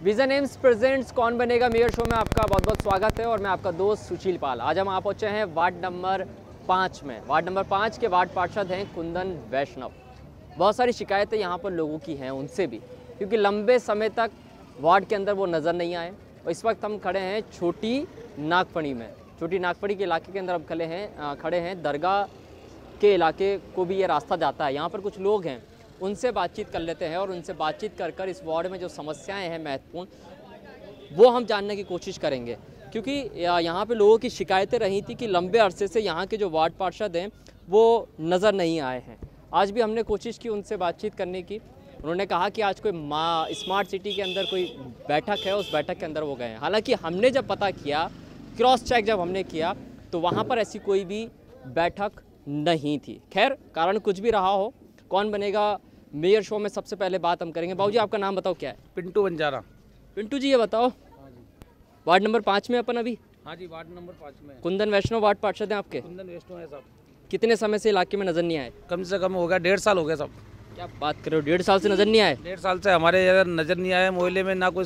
Vision AIIMS presents कौन बनेगा mayor show में आपका बहुत बहुत स्वागत है और मैं आपका दोस्त सुशील पाल। आज हम आप पहुँचे हैं वार्ड नंबर 5 में। वार्ड नंबर 5 के वार्ड पार्षद हैं कुंदन वैष्णव। बहुत सारी शिकायतें यहाँ पर लोगों की हैं उनसे भी, क्योंकि लंबे समय तक वार्ड के अंदर वो नज़र नहीं आए। और इस वक्त हम खड़े हैं छोटी नागफणी में। छोटी नागफणी के इलाके के अंदर हम खड़े हैं। दरगाह के इलाके को भी ये रास्ता जाता है। यहाँ पर कुछ लोग हैं, उनसे बातचीत कर लेते हैं और उनसे बातचीत कर इस वार्ड में जो समस्याएं हैं महत्वपूर्ण, वो हम जानने की कोशिश करेंगे। क्योंकि यहाँ पे लोगों की शिकायतें रही थी कि लंबे अरसे से यहाँ के जो वार्ड पार्षद हैं वो नज़र नहीं आए हैं। आज भी हमने कोशिश की उनसे बातचीत करने की। उन्होंने कहा कि आज कोई स्मार्ट सिटी के अंदर कोई बैठक है, उस बैठक के अंदर वो गए हैं। हालांकि हमने जब पता किया, क्रॉस चेक जब हमने किया, तो वहाँ पर ऐसी कोई भी बैठक नहीं थी। खैर, कारण कुछ भी रहा हो, कौन बनेगा मेयर शो में सबसे पहले बात हम करेंगे। बाबूजी, आपका नाम बताओ क्या है? पिंटू बंजारा। पिंटू जी, ये बताओ, वार्ड नंबर 5 में अपन अभी? हाँ जी, वार्ड नंबर 5 में। कुंदन वैष्णव वार्ड पार्षद हैं आपके? कुंदन वैष्णव है साहब। कितने समय से इलाके में नजर नहीं आए? कम से कम हो गया 1.5 साल हो गया साहब। क्या बात कर रहे हो, 1.5 साल से नजर नहीं आए? 1.5 साल से हमारे इधर नजर नहीं आया। मोहल्ले में ना कोई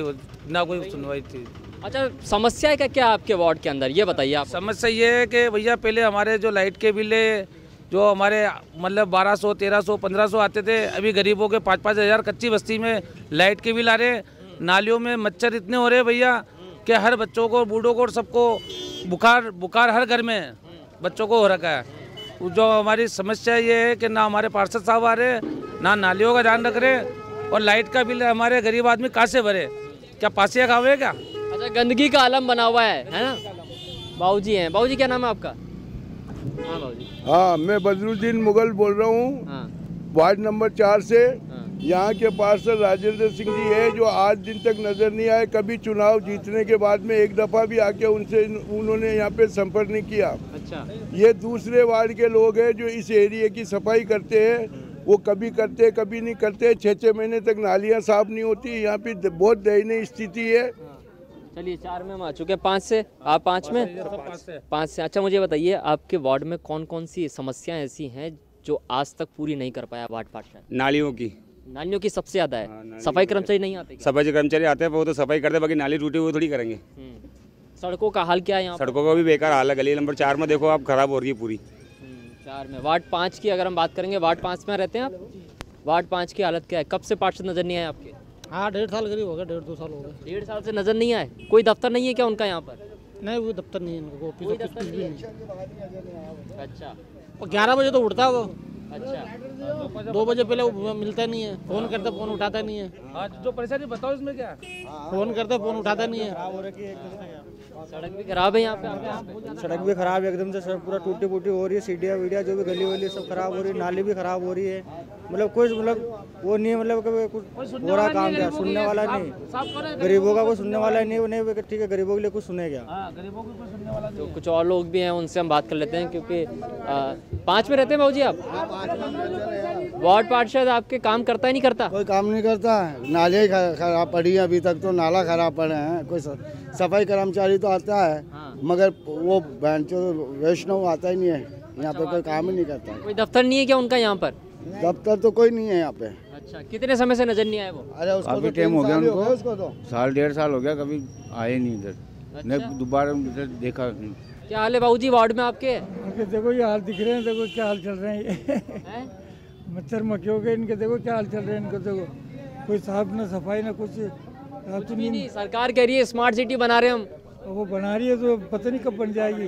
सुनवाई थी। अच्छा, समस्या है क्या आपके वार्ड के अंदर, ये बताइए आप। समस्या ये है कि भैया पहले हमारे जो लाइट के बिल जो हमारे मतलब 1200, 1300, 1500 आते थे, अभी गरीबों के 5-5 हज़ार कच्ची बस्ती में लाइट के बिल आ रहे हैं। नालियों में मच्छर इतने हो रहे हैं भैया कि हर बच्चों को, बूढ़ों को, सबको बुखार हर घर में बच्चों को हो रखा है। जो हमारी समस्या ये है कि ना हमारे पार्षद साहब आ रहे, ना नालियों का ध्यान रख रहे, और लाइट का बिल हमारे गरीब आदमी कहाँ से भरे? क्या पासिया खावे क्या? अच्छा, गंदगी का आलम बना हुआ है ना? बाबूजी हैं। बाबूजी, क्या नाम है आपका? हाँ बाबूजी। हाँ, मैं बदरुद्दीन मुगल बोल रहा हूँ। हाँ। वार्ड नंबर 4 से। हाँ। यहाँ के पार्षद राजेंद्र सिंह जी है, जो आज दिन तक नजर नहीं आए। कभी चुनाव जीतने के बाद में एक दफा भी आके उन्होंने यहाँ पे संपर्क नहीं किया। अच्छा। ये दूसरे वार्ड के लोग हैं जो इस एरिया की सफाई करते हैं, वो कभी करते कभी नहीं करते। 6-6 महीने तक नालियाँ साफ नहीं होती। यहाँ पे बहुत दयनीय स्थिति है। चलिए, 4 में हम आ चुके हैं। 5 से आप 5 में? 5 से। अच्छा, मुझे बताइए, आपके वार्ड में कौन कौन सी समस्याएं ऐसी हैं जो आज तक पूरी नहीं कर पाया वार्ड पार्षद? नालियों की सबसे ज्यादा है। सफाई कर्मचारी नहीं आते? सफाई कर्मचारी आते हैं, वो तो सफाई करते हैं, बाकी नाली टूटी हुई थोड़ी करेंगे। सड़कों का हाल क्या है यहाँ? सड़कों का भी बेकार हाल है। गली नंबर 4 में देखो आप, खराब हो रही है पूरी। 4 में। वार्ड 5 की अगर हम बात करेंगे, वार्ड 5 में रहते हैं आप? वार्ड 5 की हालत क्या है? कब से पार्षद नजर नहीं आए आपके? हाँ, 1.5 साल करीब हो गया, 1.5-2 साल हो गए। 1.5 साल से नजर नहीं आए? कोई दफ्तर नहीं है क्या उनका यहाँ पर? नहीं, वो दफ्तर नहीं है, इनको ऑफिस कुछ भी नहीं। अच्छा। और 11 बजे तो उठता है वो। अच्छा। 2 बजे पहले वो मिलता नहीं है। फोन करते, फोन उठाता नहीं है। आज जो परेशानी बताओ इसमें क्या? फोन करते, फोन उठाता नहीं है। सड़क भी खराब है यहाँ पे? सड़क भी खराब है एकदम से, सड़क पूरा टूटी फूटी हो रही है। सीढ़ियाँ वीडिया जो भी गली वली सब खराब हो रही है। नाली भी खराब हो रही है। मतलब कुछ वो नहीं है, मतलब कुछ हो रहा काम क्या, सुनने वाला नहीं। गरीबों का कोई सुनने वाला नहीं। उन्हें ठीक है, गरीबों के लिए कुछ सुने क्या? गरीबों को कोई सुनने वाला नहीं। तो कुछ और लोग भी हैं, उनसे हम बात कर लेते हैं। क्योंकि 5 में रहते हैं बाबूजी आप? वार्ड पार्षद आपके काम करता ही नहीं करता? कोई काम नहीं करता है। नाले खराब पड़ी है, अभी तक तो नाला खराब पड़े हैं। कोई सफाई कर्मचारी तो आता है। हाँ। मगर वो वैष्णव आता ही नहीं है यहाँ पे। कोई काम ही नहीं करता। कोई दफ्तर नहीं है क्या उनका यहाँ पर? दफ्तर तो कोई नहीं है यहाँ पे। अच्छा, कितने समय से नजर नहीं आए वो? अरे उसको तो टाइम हो गया उनको, तो 1.5 साल हो गया, कभी आए नहीं इधर। अच्छा। दोबारा देखा नहीं। क्या हाल है बाबूजी वार्ड में आपके? देखो ये हाल दिख रहे हैं, देखो क्या हाल चल रहे हैं। मच्छर मक्खियों के इनके देखो क्या हाल चल रहे हैं। इनको देखो, कोई साफ ना सफाई ना कुछ नहीं। सरकार कह रही है स्मार्ट सिटी बना रहे हम। वो बना रही है तो पता नहीं कब बन जाएगी।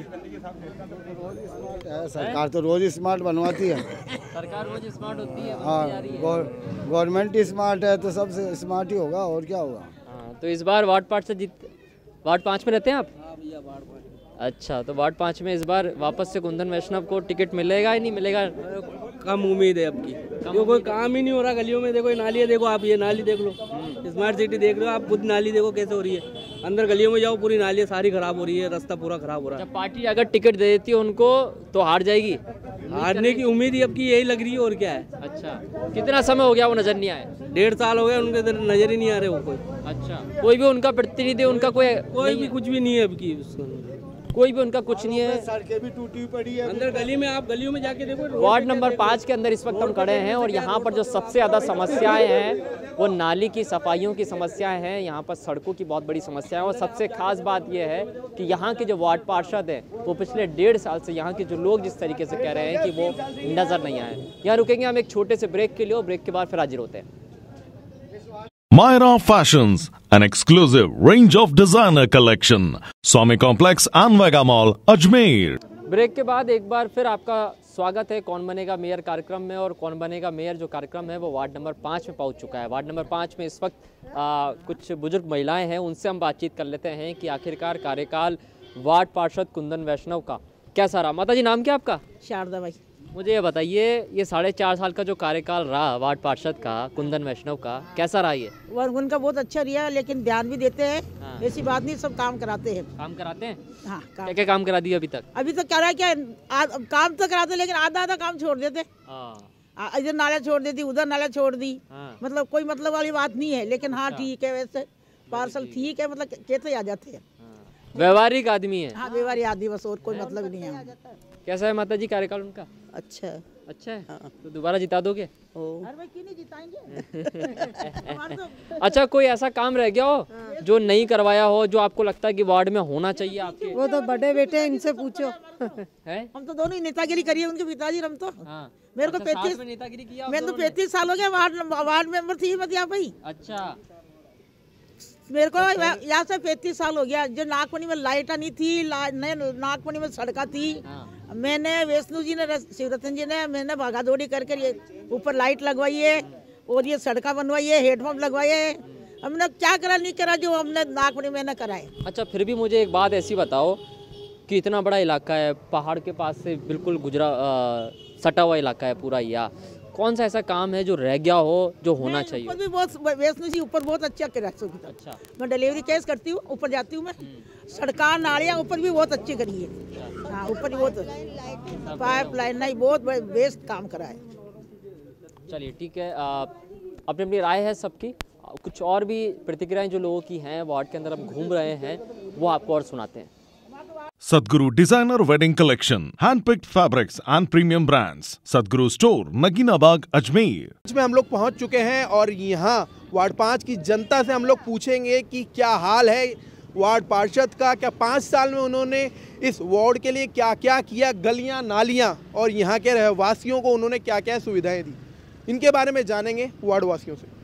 सरकार तो रोज स्मार्ट बनवाती है। सरकार रोज स्मार्ट होती है। हाँ, गवर्नमेंट स्मार्ट है तो सबसे स्मार्ट ही होगा, और क्या होगा। हाँ, तो इस बार वार्ड 5 में रहते हैं आप? अच्छा, तो वार्ड 5 में इस बार वापस से कुंदन वैष्णव को टिकट मिलेगा ही नहीं मिलेगा? कम उम्मीद है आपकी, क्योंकि कोई काम ही नहीं हो रहा गलियों में। देखो ये नाली है, देखो आप, ये नाली देख लो। स्मार्ट सिटी देख रहे हो आप, खुद नाली देखो कैसे हो रही है। अंदर गलियों में जाओ, पूरी नाली सारी खराब हो रही है, रास्ता पूरा खराब हो रहा है। जब पार्टी अगर टिकट दे देती है उनको तो हार जाएगी? हारने की उम्मीद ही आपकी यही लग रही है, और क्या है। अच्छा, कितना समय हो गया वो नजर नहीं आए? 1.5 साल हो गया, उनके इधर नजर ही नहीं आ रहे वो कोई। अच्छा, कोई भी उनका प्रतिनिधि, उनका कोई भी कुछ भी नहीं है अबकी। कोई भी उनका कुछ नहीं है। सड़कें भी टूटी पड़ी है। अंदर गली में आप गलियों में जाके देखो। वार्ड नंबर 5 के अंदर इस वक्त हम खड़े हैं और यहाँ पर जो सबसे ज़्यादा समस्याएं हैं वो नाली की सफाइयों की समस्याएं हैं, यहाँ पर सड़कों की बहुत बड़ी समस्या है। और सबसे खास बात यह है कि यहाँ के जो वार्ड पार्षद हैं वो पिछले 1.5 साल से यहाँ के जो लोग जिस तरीके से कह रहे हैं कि वो नज़र नहीं आए। यहाँ रुकेंगे हम एक छोटे से ब्रेक के लिए और ब्रेक के बाद फिर हाजिर होते हैं। Myra Fashions, an exclusive range of designer collection. Swami Complex and Vega Mall, Ajmer. Break के बाद एक बार फिर आपका स्वागत है कौन बनेगा मेयर कार्यक्रम में। और कौन बनेगा मेयर जो कार्यक्रम है वो वार्ड नंबर 5 में पहुंच चुका है। वार्ड नंबर 5 में इस वक्त कुछ बुजुर्ग महिलाएं हैं, उनसे हम बातचीत कर लेते हैं कि आखिरकार कार्यकाल वार्ड पार्षद कुंदन वैष्णव का कैसा रहा। माता जी नाम क्या आपका? शारदा भाई। मुझे ये बताइए, ये 4.5 साल का जो कार्यकाल रहा वार्ड पार्षद का कुंदन वैष्णव का, कैसा रहा ये? उनका बहुत अच्छा रहा, लेकिन ध्यान भी देते हैं। हाँ। ऐसी बात नहीं, सब काम कराते हैं। काम कराते हैं? हाँ। क्या क्या काम करा दिया अभी तक? अभी तक करा क्या, काम तो कराते लेकिन आधा आधा काम छोड़ देते। इधर नाला छोड़ देती, उधर नाला छोड़ दी। मतलब कोई मतलब वाली बात नहीं है, लेकिन हाँ ठीक है, वैसे पार्सल ठीक है, मतलब कहते आ जाते हैं। व्यवहारिक आदमी है। हाँ व्यवहारिक आदमी, बस और कोई मतलब नहीं है। कैसा है माता जी कार्यकाल उनका? अच्छा है। अच्छा है। हाँ। तो दोबारा जिता दोगे? अरे भाई क्यों नहीं जिताएंगे। अच्छा, कोई ऐसा काम रह गया हो जो नहीं करवाया हो, जो आपको लगता है कि वार्ड में होना चाहिए आपके? वो तो बड़े बेटे हैं, इनसे पूछो। है? हम तो दोनों ही नेतागिरी करी है, उनके पिताजी हम तो। हाँ। मेरे को अच्छा, 35 में नेतागिरी किया? मैं तो 35 साल हो गया वार्ड मेंबर थी मत यहाँ भाई। अच्छा। मेरे को यहाँ से 35 साल हो गया। जो नागपनी में लाइट नहीं थी, नागपनी में सड़का थी। हाँ। मैंने वैष्णु जी ने, शिवरतन जी ने, मैंने भागा दौड़ी करके ये ऊपर लाइट लगवाई है और ये सड़का बनवाई है, हेडपम्प लगवाए है। हमने क्या करा नहीं करा जो हमने नागपनी में न कराए। अच्छा, फिर भी मुझे एक बात ऐसी बताओ कि इतना बड़ा इलाका है, पहाड़ के पास से बिल्कुल सटा हुआ इलाका है पूरा, या कौन सा ऐसा काम है जो रह गया हो जो होना चाहिए? ऊपर भी बहुत, वैष्णु जी ऊपर बहुत अच्छा करा। अच्छा। मैं डिलीवरी केस करती हूँ, ऊपर जाती हूँ मैं। सड़का नालियाँ ऊपर भी बहुत अच्छी करी है। हाँ, ऊपर भी बहुत पाइप लाइन नहीं, बहुत बेस्ट काम करा है। चलिए ठीक है, अपनी अपनी राय है सबकी। कुछ और भी प्रतिक्रियाएं जो लोगों की हैं वार्ड के अंदर हम घूम रहे हैं वो आपको और सुनाते हैं। Sadhguru Designer Wedding Collection, hand-picked fabrics and premium brands. Sadhguru Store, Nagina Bagh, Ajmer. में हम लोग पहुंच चुके हैं और यहाँ वार्ड 5 की जनता से हम लोग पूछेंगे कि क्या हाल है वार्ड पार्षद का, क्या 5 साल में उन्होंने इस वार्ड के लिए क्या क्या किया, गलियाँ नालियाँ, और यहाँ के रहवासियों को उन्होंने क्या क्या सुविधाएं दी, इनके बारे में जानेंगे वार्ड वासियों से।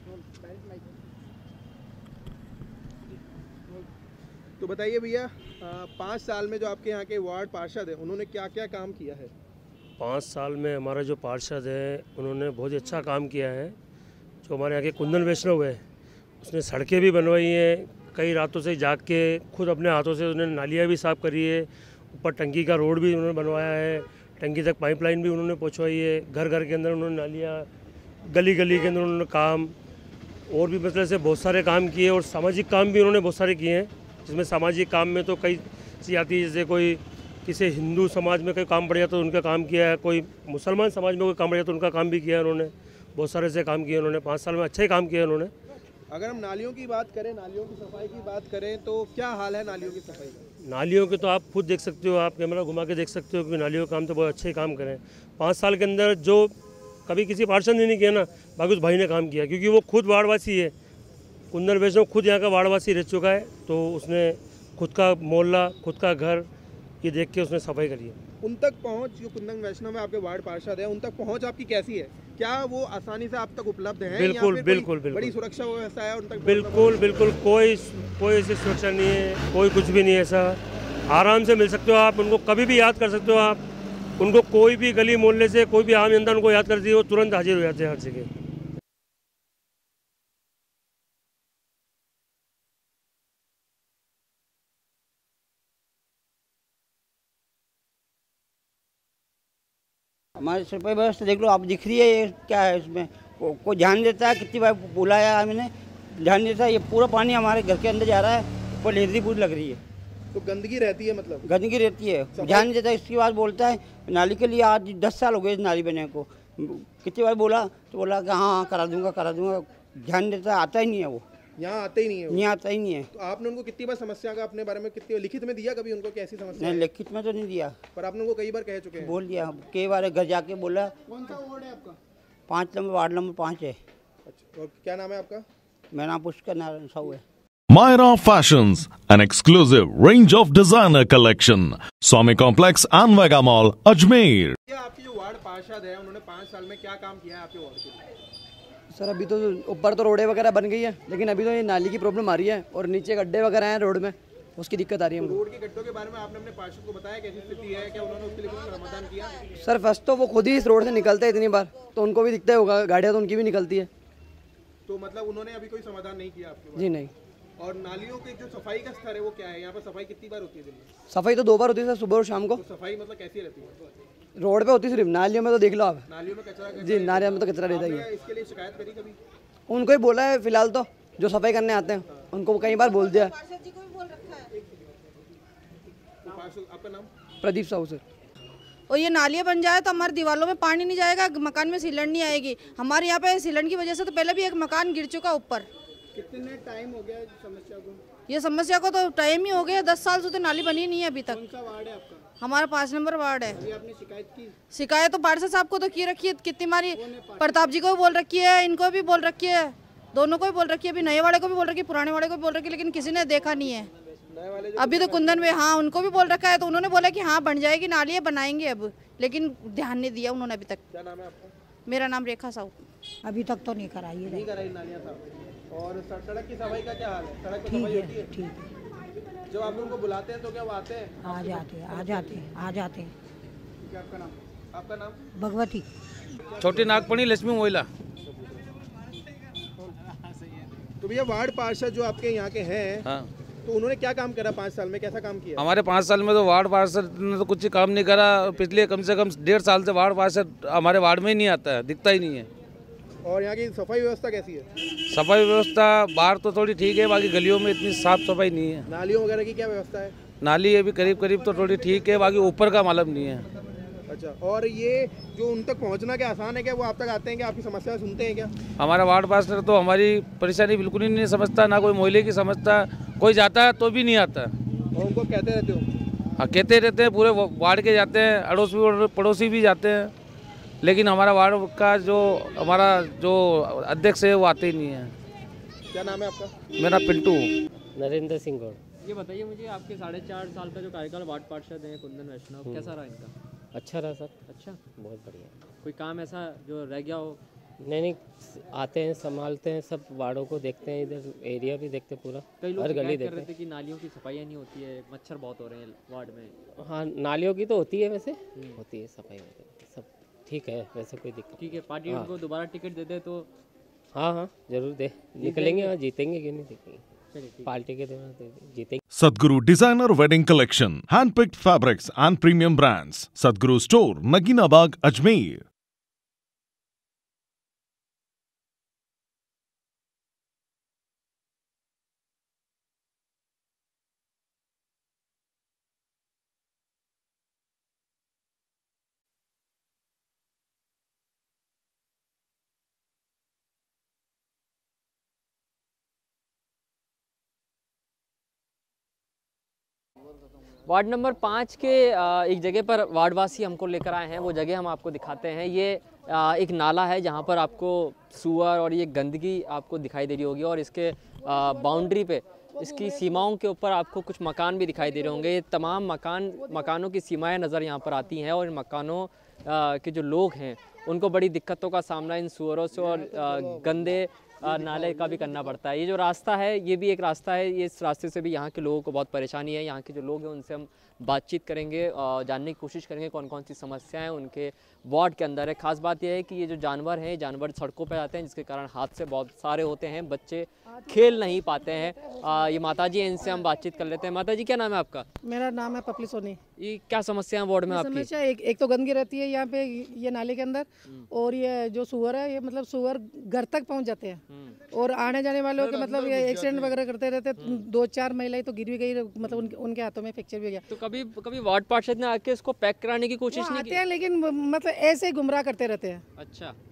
तो बताइए भैया, 5 साल में जो आपके यहाँ के वार्ड पार्षद हैं उन्होंने क्या क्या काम किया है? 5 साल में हमारा जो पार्षद है उन्होंने बहुत अच्छा काम किया है। जो हमारे यहाँ के कुंदन वैष्णव है उसने सड़कें भी बनवाई हैं, कई रातों से जाग के खुद अपने हाथों से उन्होंने नालियाँ भी साफ़ करी है, ऊपर टंकी का रोड भी उन्होंने बनवाया है, टंकी तक पाइपलाइन भी उन्होंने पहुँचवाई है, घर घर के अंदर उन्होंने नालियाँ, गली गली के अंदर उन्होंने काम, और भी मतलब से बहुत सारे काम किए। और सामाजिक काम भी उन्होंने बहुत सारे किए हैं, जिसमें सामाजिक काम में तो कई चीज़ आती है, जैसे कोई किसी हिंदू समाज में कोई काम बढ़ जाता तो उनका काम किया है, कोई मुसलमान समाज में कोई काम बढ़ जाता तो उनका काम भी किया है उन्होंने। बहुत सारे से काम किए उन्होंने, 5 साल में अच्छा ही काम किया उन्होंने। अगर हम नालियों की बात करें, नालियों की सफाई की बात करें, तो क्या हाल है नालियों की सफाई का? नालियों के तो आप खुद देख सकते हो, आप कैमरा घुमा के देख सकते हो कि नालियों का काम तो बहुत अच्छे ही काम करें। 5 साल के अंदर जो कभी किसी पार्षद ने नहीं किया ना, बाकी उस भाई ने काम किया, क्योंकि वो खुद वार्डवासी है। कुंदन वैष्णव खुद यहाँ का वार्डवासी रह चुका है, तो उसने खुद का मोहल्ला, खुद का घर ये देख के उसने सफाई करी है। उन तक पहुँच, जो कुंदन वैष्णव है आपके वार्ड पार्षद है, उन तक पहुँच आपकी कैसी है? क्या वो आसानी से आप तक उपलब्ध है? बिल्कुल बिल्कुल बिल्कुल। बड़ी सुरक्षा व्यवस्था है उन तक? बिल्कुल बिल्कुल, कोई ऐसी सुरक्षा नहीं है, कोई कुछ भी नहीं है ऐसा। आराम से मिल सकते हो आप, उनको कभी भी याद कर सकते हो आप। उनको कोई भी गली मोहल्ले से कोई भी आम जनता उनको याद करती है, वो तुरंत हाजिर हो जाते हैं हर जगह। हमारे सफाई व्यवस्था देख लो आप, दिख रही है ये क्या है इसमें, कोई ध्यान देता है? कितनी बार बुलाया हमने, ध्यान देता है? ये पूरा पानी हमारे घर के अंदर जा रहा है, ऊपर लेजरी पूरी लग रही है, तो गंदगी रहती है, मतलब गंदगी रहती है, ध्यान देता है? इसकी बात बोलता है नाली के लिए, आज 10 साल हो गए इस नाली बने को, कितनी बार बोला तो बोला कि हाँ करा दूंगा, ध्यान देता है? आता ही नहीं है वो। यहाँ आते ही नहीं है? यहाँ आता ही नहीं है। तो आपने उनको कितनी बार समस्या का अपने बारे में कितनी लिखित में दिया कभी उनको कि ऐसी समस्या नहीं, है? लिखित में तो नहीं दिया, पर आपने उनको कई बार कह चुके हैं? बोल दिया, कई बार घर जाके बोला। कौन सा वार्ड है आपका? 5 नंबर, वार्ड नंबर 5 है। अच्छा, और क्या नाम है आपका? मेरा नाम पुष्कर नारायण साहू है। Myra Fashions, an exclusive range of designer collection. Swami Complex and Vega Mall, Ajmer. आपकी जो वार्ड पार्षद है उन्होंने 5 साल में क्या काम किया है आपके वार्ड के? सर अभी तो ऊपर तो रोडें वगैरह बन गई है, लेकिन अभी तो ये नाली की प्रॉब्लम आ रही है और नीचे गड्ढे वगैरह हैं रोड में, उसकी दिक्कत आ रही है हमको। रोड के गड्ढों के बारे में आपने अपने पार्षद को बताया कैसी स्थिति है, क्या उन्होंने उसके लिए कुछ समाधान किया? सर फर्स्ट तो वो खुद ही इस रोड से निकलते हैं इतनी बार, तो उनको भी दिखता होगा, गाड़ियाँ तो उनकी भी निकलती है। तो मतलब उन्होंने अभी कोई समाधान नहीं किया आपके? जी नहीं। और नालियों के जो सफाई का स्तर है वो क्या है? यहाँ पर सफाई कितनी बार होती है दिन में? सफाई तो 2 बार होती है सर, सुबह और शाम को। तो सफाई मतलब कैसी रहती है? रोड पे होती सिर्फ, नालियों में तो देख लो आप। नालियों में कचरा? जी नालियों में तो कचरा रहता ही है। इसके लिए शिकायत करी कभी? उनको ही बोला है फिलहाल तो, जो सफाई करने आते हैं उनको कई बार बोल दिया। आपका नाम? प्रदीप साहू सर। और ये नालियाँ बन जाए तो हमारे दीवारों में पानी नहीं जाएगा, मकान में सीलन नहीं आएगी। हमारे यहाँ पे सीलन की वजह से तो पहले भी एक मकान गिर चुका ऊपर। कितने टाइम हो गया समस्या को? ये समस्या को तो टाइम ही हो गया, 10 साल से तो नाली बनी नहीं है अभी तक। कौन सा वार्ड है आपका? हमारा 5 नंबर वार्ड है। अभी आपने शिकायत की? शिकायत तो पार्षद साहब को तो की रखी है, कितनी मारी, प्रताप जी को भी बोल रखी है, इनको भी बोल रखी है, दोनों को भी बोल रखी है, अभी नए वाले को भी बोल रखी है, पुराने वाले को भी बोल रखी है, लेकिन किसी ने देखा नहीं है। अभी तो कुंदन में, हाँ उनको भी बोल रखा है, तो उन्होंने बोला कि हाँ बन जाएगी नाली, बनाएंगे अब, लेकिन ध्यान नहीं दिया उन्होंने अभी तक। क्या नाम है आपका? मेरा नाम रेखा साहू। अभी तक तो नहीं कराई है। नहीं कराई नालियाँ साहब। और सड़क की सफाई का क्या हाल है? सड़क की सफाई होती है? ठीक है। जब आप उनको बुलाते हैं तो क्या वो आते हैं? आ जाते हैं, आ जाते हैं, आ जाते हैं। क्या आपका नाम? आपका नाम? भगवती। छोटी नागपणी लक्ष्मी मोइला। तो भैया वार्ड पार्षद जो आपके यहाँ के हैं, हाँ, तो उन्होंने क्या काम करा 5 साल में? कैसा काम किया? हमारे 5 साल में तो वार्ड पार्षद ने तो कुछ ही काम नहीं करा। पिछले कम से कम 1.5 साल से वार्ड पार्षद हमारे वार्ड में ही नहीं आता है, दिखता ही नहीं है। और यहाँ की सफाई व्यवस्था कैसी है? सफाई व्यवस्था बाहर तो थोड़ी ठीक है, बाकी गलियों में इतनी साफ सफाई नहीं है। नालियों वगैरह की क्या व्यवस्था है? नाली अभी करीब करीब तो थोड़ी ठीक है, बाकी ऊपर का मालूम नहीं है। अच्छा, और ये जो उन तक पहुँचना क्या आसान है क्या? वो आप तक आते हैं क्या? आपकी समस्या सुनते हैं क्या? हमारा वार्ड पार्षद तो हमारी परेशानी बिल्कुल ही नहीं समझता, ना कोई मोहल्ले की समझता, कोई जाता है तो भी नहीं आता। और उनको कहते रहते हो? हाँ कहते रहते हैं, पूरे वार्ड के जाते हैं, अड़ोस भी पड़ोसी भी जाते हैं, लेकिन हमारा वार्ड का जो हमारा जो अध्यक्ष है वो आते ही नहीं है। क्या नाम है आपका? मेरा पिंटू। नरेंद्र सिंह गौड़। ये बताइए मुझे, आपके 4.5 साल का जो कार्यकाल वार्ड पार्षद हैं कुंदन वैष्णव, कैसा रहा इनका? अच्छा रहा सर। अच्छा, बहुत बढ़िया। कोई काम ऐसा जो रह गया हो? नहीं, आते हैं, संभालते हैं, सब वार्डों को देखते हैं, इधर एरिया भी देखते पूरा, कई लोग हर गली कर रहे देखते थे कि नालियों की सफाई नहीं होती है, मच्छर बहुत हो रहे हैं वार्ड में। हाँ, नालियों की तो होती है, वैसे होती है, सफाई होती है, सब ठीक है, वैसे कोई दिक्कत। ठीक है, पार्टी हाँ। उनको दोबारा टिकट दे दे तो? हाँ हाँ जरूर दे, निकलेंगे और जीतेंगे, क्यों नहीं जीतेंगे, पार्टी के देना जीतेंगे। Sadhguru Designer Wedding Collection, handpicked fabrics and premium brands. Sadhguru Store, Nagina Bagh, Ajmer. Ward number 5 के एक जगह पर वार्डवासी हमको लेकर आए हैं, वो जगह हम आपको दिखाते हैं। ये एक नाला है जहाँ पर आपको सूअर और ये गंदगी आपको दिखाई दे रही होगी, और इसके बाउंड्री पे, इसकी सीमाओं के ऊपर आपको कुछ मकान भी दिखाई दे रहे होंगे। ये तमाम मकानों की सीमाएं नज़र यहाँ पर आती हैं, और इन मकानों के जो लोग हैं उनको बड़ी दिक्कतों का सामना इन सूअरों से और गंदे नाले का भी करना पड़ता है। ये जो रास्ता है ये भी एक रास्ता है, ये इस रास्ते से भी यहाँ के लोगों को बहुत परेशानी है। यहाँ के जो लोग हैं उनसे हम बातचीत करेंगे और जानने की कोशिश करेंगे कौन कौन सी समस्याएं उनके वार्ड के अंदर है। ख़ास बात यह है कि ये जो जानवर हैं, जानवर सड़कों पर आते हैं, जिसके कारण हादसे बहुत सारे होते हैं, बच्चे खेल नहीं पाते हैं। ये माताजी हैं, इनसे हम बातचीत कर लेते हैं। माताजी, क्या नाम है आपका? मेरा नाम है पपली सोनी। ये क्या समस्या है वार्ड में आपकी? समस्या एक तो गंदगी रहती है यहाँ पे, ये नाले के अंदर, और ये जो सुअर है, ये मतलब सुअर घर तक पहुँच जाते हैं, और आने जाने वालों के मतलब ये एक्सीडेंट वगैरह करते रहते। 2-4 महिलाएं तो गिर भी गई, मतलब उनके हाथों में फ्रैक्चर भी हो गया। तो कभी वार्ड पार्षद ने आके इसको पैक कराने की कोशिश नहीं की? आते हैं, लेकिन मतलब ऐसे ही गुमराह करते रहते हैं। अच्छा,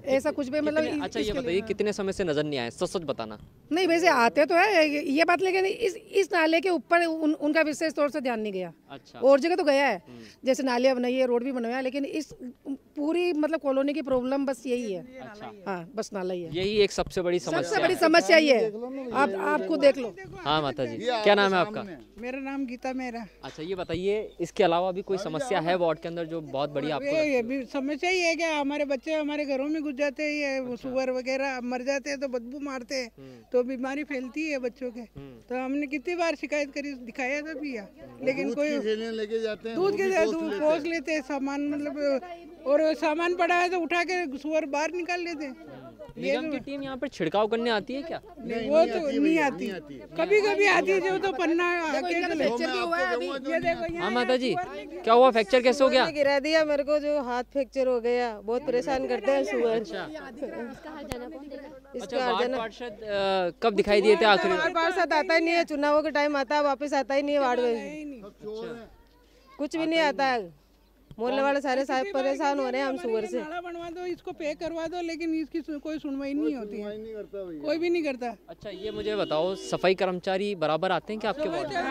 ऐसा कुछ भी मतलब। अच्छा ये बताइए कितने समय से नजर नहीं आए, सच सच बताना। नहीं वैसे आते तो है ये बात, लेकिन इस नाले के ऊपर उनका विशेष तौर से ध्यान नहीं गया। अच्छा। और जगह तो गया है, जैसे नालियाँ बनाई है, रोड भी बनवाया, लेकिन इस पूरी मतलब कॉलोनी की प्रॉब्लम बस यही है। अच्छा। हाँ बस नाला ही है, यही एक सबसे बड़ी समस्या, सबसे बड़ी समस्या ये है। आप खुद देख लो। हाँ माता जी, क्या नाम है आपका? मेरा नाम गीता मेहरा। अच्छा ये बताइए इसके अलावा भी कोई समस्या है वार्ड के अंदर जो बहुत बड़ी आपको? ये भी समस्या ही है क्या, हमारे बच्चे हमारे घरों में घुस जाते हैं, ये सुअर वगैरह मर जाते हैं तो बदबू मारते हैं, तो बीमारी फैलती है बच्चों के। तो हमने कितनी बार शिकायत करी, दिखाया था भी, लेकिन कोई लेके जाते हैं, दूध के दूध पोस लेते हैं सामान, मतलब और सामान पड़ा है तो उठा के सुअर बाहर निकाल लेते हैं। निगम की टीम यहाँ पर छिड़काव करने आती है क्या? नहीं, वो तो नहीं आती, कभी कभी आती है, जो तो पन्ना हाँ माता जी, क्या हुआ, फ्रैक्चर कैसे हो गया? गिरा दिया मेरे को, जो हाथ फ्रैक्चर हो गया, बहुत परेशान करते हैं सुअर। अच्छा वार्ड पार्षद कब दिखाई दिए थे आखिरी? वार्ड पार्षद आता ही नहीं है, चुनावों के टाइम आता है, वापस आता ही नहीं है वार्ड में, कुछ भी नहीं आता है। मोहल्ले वाले सारे परेशान हो रहे हैं हम सुअर से। नाला बनवा दो, इसको पे करवा दो, लेकिन इसकी कोई सुनवाई नहीं होती है, कोई भी नहीं करता। अच्छा ये मुझे बताओ, सफाई कर्मचारी बराबर आते हैं क्या आपके वार्ड में?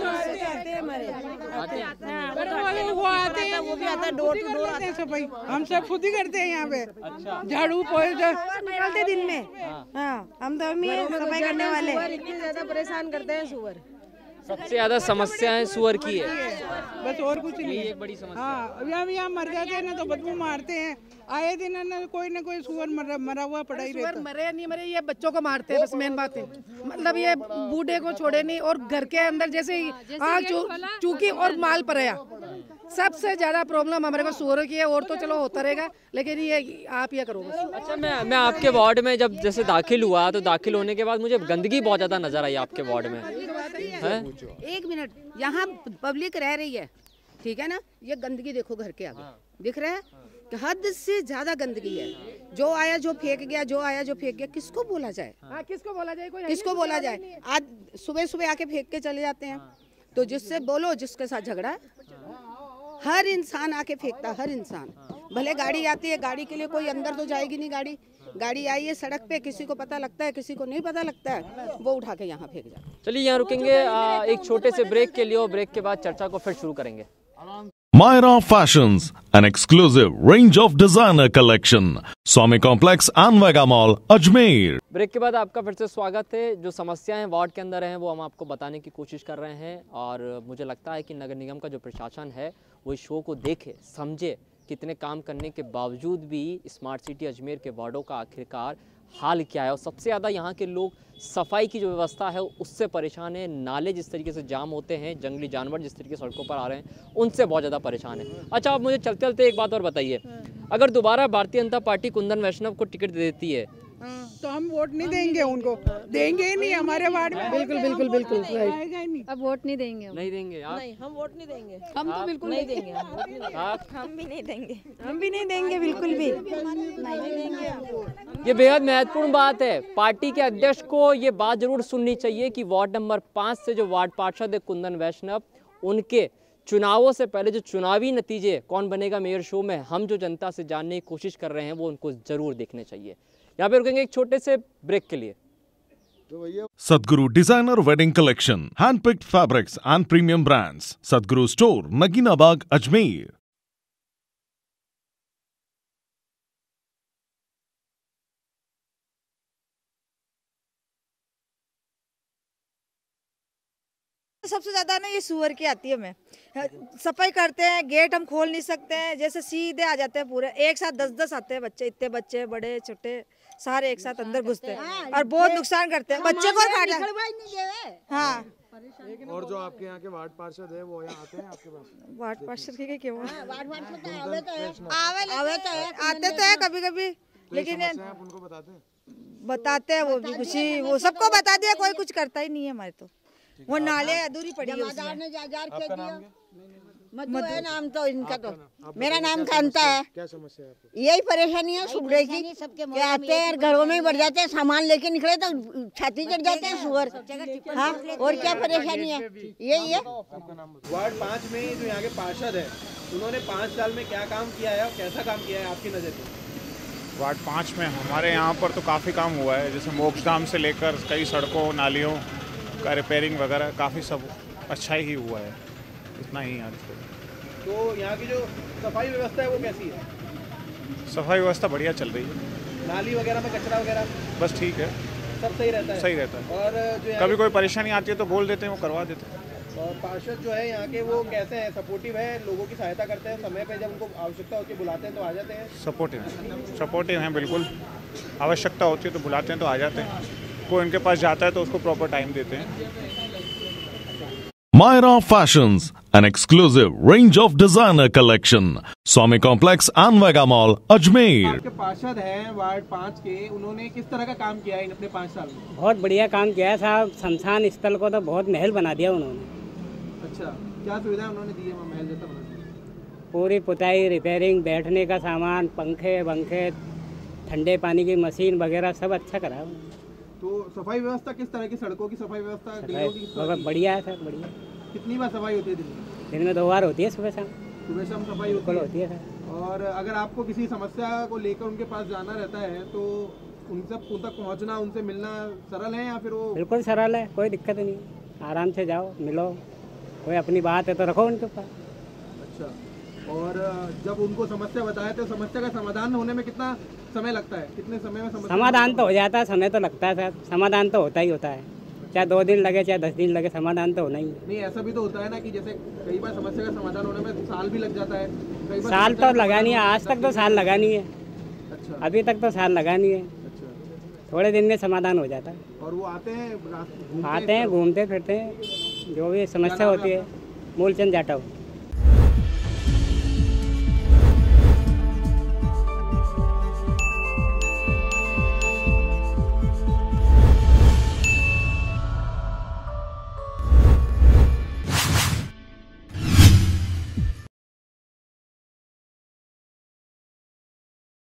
वो आते हैं, वो भी आता है, डोर टू डोर आते हैं सफाई, हम सब खुद ही करते हैं यहाँ पे। झाड़ू पोछा निकलते दिन में। हाँ हम तो सफाई करने वाले। इतनी ज्यादा परेशान करते हैं सुअर, सबसे ज्यादा समस्याएं सुअर की है, बस और कुछ नहीं। एक बड़ी समस्या। हाँ अब यहाँ मर जाते हैं ना तो बदबू मारते हैं, आए दिन ना कोई सुअर मरा हुआ पड़ा ही रहता। मरे नहीं मरे, ये बच्चों को मारते हैं, बस मेन बात है, मतलब ये बूढ़े को छोड़े नहीं, और घर के अंदर जैसे आग चूकी और माल पराया, सबसे ज्यादा प्रॉब्लम हमारे को सुअरों की है। और तो चलो होता रहेगा, लेकिन ये आप ये करो बस। अच्छा मैं आपके वार्ड में जब जैसे दाखिल हुआ, तो दाखिल होने के बाद मुझे गंदगी बहुत ज्यादा नजर आई आपके वार्ड में। एक मिनट, यहाँ पब्लिक रह रही है, ठीक है ना, ये गंदगी देखो घर के आगे दिख रहा है, हद से ज्यादा गंदगी है। जो आया जो फेंक गया, जो आया जो फेंक गया, किसको बोला जाए? किसको बोला जाए? किसको बोला जाए? आज सुबह सुबह आके फेंक के चले जाते हैं, तो जिससे बोलो जिसके साथ झगड़ा है, हर इंसान आके फेंकता, हर इंसान। भले गाड़ी आती है, गाड़ी के लिए कोई अंदर तो जाएगी नहीं, गाड़ी आई है सड़क पे, किसी को पता लगता है, किसी को नहीं पता लगता है, वो उठा के यहाँ फेंक जाता है। चलिए यहाँ रुकेंगे एक छोटे से ब्रेक के लिए, और ब्रेक के बाद चर्चा को फिर शुरू करेंगे। Myra Fashions, an exclusive range of designer collection. Swami Complex and Vega Mall, Ajmer. Break के बाद आपका फिर से स्वागत है। जो समस्याएं वार्ड के अंदर हैं वो हम आपको बताने की कोशिश कर रहे हैं, और मुझे लगता है कि नगर निगम का जो प्रशासन है वो इस शो को देखे समझे, कितने काम करने के बावजूद भी स्मार्ट सिटी अजमेर के वार्डों का आखिरकार हाल क्या है। और सबसे ज़्यादा यहाँ के लोग सफाई की जो व्यवस्था है उससे परेशान है। नाले जिस तरीके से जाम होते हैं, जंगली जानवर जिस तरीके से सड़कों पर आ रहे हैं, उनसे बहुत ज़्यादा परेशान है। अच्छा आप मुझे चलते चलते एक बात और बताइए, अगर दोबारा भारतीय जनता पार्टी कुंदन वैष्णव को टिकट दे देती है तो हम वोट नहीं देंगे उनको, देंगे ही नहीं हमारे वार्ड में। बिल्कुल बिल्कुल बिल्कुल अब वोट नहीं देंगे, नहीं देंगे आप? नहीं हम वोट नहीं देंगे, हम तो बिल्कुल नहीं देंगे, हम भी नहीं देंगे, हम भी नहीं देंगे, बिल्कुल भी नहीं देंगे। ये बेहद महत्वपूर्ण बात है। पार्टी के अध्यक्ष को ये बात जरूर सुननी चाहिए कि वार्ड नंबर 5 से जो वार्ड पार्षद है कुंदन वैष्णव, उनके चुनावों से पहले जो चुनावी नतीजे कौन बनेगा मेयर शो में हम जो जनता से जानने की कोशिश कर रहे हैं वो उनको जरूर देखने चाहिए। यहाँ पे रुकेंगे एक छोटे से ब्रेक के लिए। Sadhguru Designer Wedding Collection, handpicked fabrics and premium brands. Sadhguru Store, Nagina Bagh, Ajmer. सबसे ज्यादा ना ये सुअर की आती है। मैं सफाई करते हैं, गेट हम खोल नहीं सकते हैं, जैसे सीधे आ जाते हैं पूरे एक साथ 10-10 आते हैं बच्चे, इतने बच्चे बड़े छोटे सारे एक साथ अंदर घुसते हैं और बहुत नुकसान करते हैं बच्चे को खा जाते। हाँ और जो आपके यहाँ के वार्ड पार्षद है वो यहाँ आते हैं आपके पास? वार्ड पार्षद के क्यों आते तो है कभी कभी, लेकिन आप उनको बताते हैं वो भी खुशी, वो सबको बता दिया, कोई कुछ करता ही नहीं है हमारे। तो वो नाले अधूरी पड़ी है उसमें। मधु है नाम तो इनका, तो मेरा नाम कांता है। क्या समस्या है? यही परेशानी है सुबह की, क्या आते हैं घरों में ही बढ़ जाते हैं, सामान लेके निकले तो छाती चढ़ जाते हैं सुअर। हाँ और क्या परेशानी है, यही है। वार्ड 5 में जो यहाँ के पार्षद है उन्होंने 5 साल में क्या काम किया है और कैसा काम किया है आपकी नज़र में? वार्ड 5 में हमारे यहाँ पर तो काफ़ी काम हुआ है, जैसे मोक्षधाम से लेकर कई सड़कों नालियों का रिपेयरिंग वगैरह काफ़ी सब अच्छा ही हुआ है, इतना ही आज। तो यहाँ की जो सफाई व्यवस्था है वो कैसी है? सफाई व्यवस्था बढ़िया चल रही है, नाली वगैरह में कचरा वगैरह बस ठीक है, सब सही रहता है? सही रहता है। और जो कभी कोई परेशानी आती है तो बोल देते हैं, वो करवा देते हैं। और पार्षद जो है यहाँ के वो कैसे हैं? सपोर्टिव है, लोगों की सहायता करते हैं, समय पे जब उनको आवश्यकता होती है बुलाते हैं तो आ जाते हैं? सपोर्टिव हैं बिल्कुल, आवश्यकता होती है तो बुलाते हैं तो आ जाते हैं, कोई उनके पास जाता है तो उसको प्रॉपर टाइम देते हैं। Myra Fashions, an exclusive range of designer collection. Swami Complex and Vega Mall, Ajmer. आपके पार्षद हैं वार्ड 5 के, उन्होंने किस तरह का काम किया है इन अपने 5 साल में? बहुत बढ़िया काम किया है साहब, शमशान स्थल को तो बहुत महल बना दिया उन्होंने। अच्छा, क्या सुविधा उन्होंने दी है? महल जैसा बना दिया? पूरी पुताई, रिपेयरिंग, बैठने का सामान, पंखे वंखे, ठंडे पानी की मशीन वगैरह सब अच्छा करा है। तो सफाई व्यवस्था किस तरह की? सड़कों की सफाई व्यवस्था गलियों की किस तरह की? बढ़िया है सर, बढ़िया। कितनी बार सफाई होती है दिन में? दिन में 2 बार होती है, सुबह शाम। सुबह शाम सफाई होती है सर। और अगर आपको किसी समस्या को लेकर उनके पास जाना रहता है तो उन तक पहुंचना, उनसे मिलना सरल है या फिर वो? बिल्कुल सरल है, कोई दिक्कत नहीं, आराम से जाओ मिलो, कोई अपनी बात है तो रखो उनके पास। अच्छा, और जब उनको समस्या बताए तो समस्या का समाधान होने में कितना समय लगता है? कितने समय में समाधान तो हो जाता है? समय तो लगता है सर, समाधान तो होता ही होता है, चाहे 2 दिन लगे चाहे 10 दिन लगे, समाधान तो होना ही है। नहीं, ऐसा भी तो होता है ना कि जैसे कई बार समस्या का समाधान होने में साल भी लग जाता है, कई बार साल तो लगा नहीं है, आज तक तो साल लगा नहीं है। अच्छा, अभी तक तो साल लगा नहीं है। अच्छा, थोड़े दिन में समाधान हो जाता है। और वो आते हैं घूमते फिरते हैं, जो भी समस्या होती है। मूलचंद जाटव।